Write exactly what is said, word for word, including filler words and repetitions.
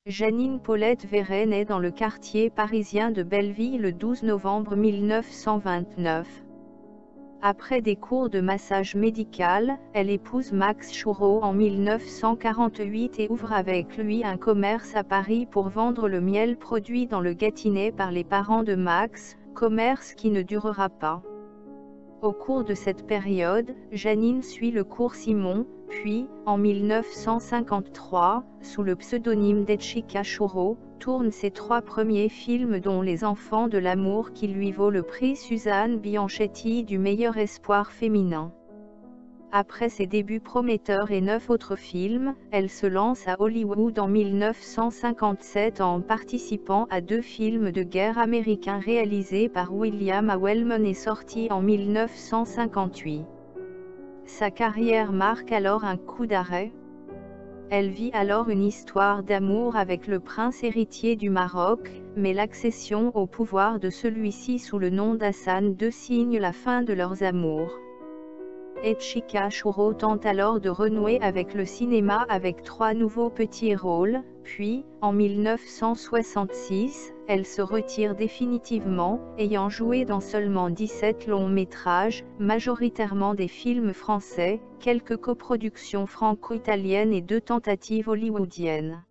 Janine Paulette Véret naît dans le quartier parisien de Belleville le douze novembre mille neuf cent vingt-neuf. Après des cours de massage médical, elle épouse Max Choureau en mille neuf cent quarante-huit et ouvre avec lui un commerce à Paris pour vendre le miel produit dans le Gâtinais par les parents de Max, commerce qui ne durera pas. Au cours de cette période, Janine suit le cours Simon, puis, en mille neuf cent cinquante-trois, sous le pseudonyme d'Etchika Choureau, tourne ses trois premiers films dont Les Enfants de l'amour qui lui vaut le prix Suzanne Bianchetti du meilleur espoir féminin. Après ses débuts prometteurs et neuf autres films, elle se lance à Hollywood en mille neuf cent cinquante-sept en participant à deux films de guerre américains réalisés par William A. Wellman et sortis en mille neuf cent cinquante-huit. Sa carrière marque alors un coup d'arrêt. Elle vit alors une histoire d'amour avec le prince héritier du Maroc, mais l'accession au pouvoir de celui-ci sous le nom d'Hassan deux signe la fin de leurs amours. Etchika Choureau tente alors de renouer avec le cinéma avec trois nouveaux petits rôles, puis, en mille neuf cent soixante-six, elle se retire définitivement, ayant joué dans seulement dix-sept longs métrages, majoritairement des films français, quelques coproductions franco-italiennes et deux tentatives hollywoodiennes.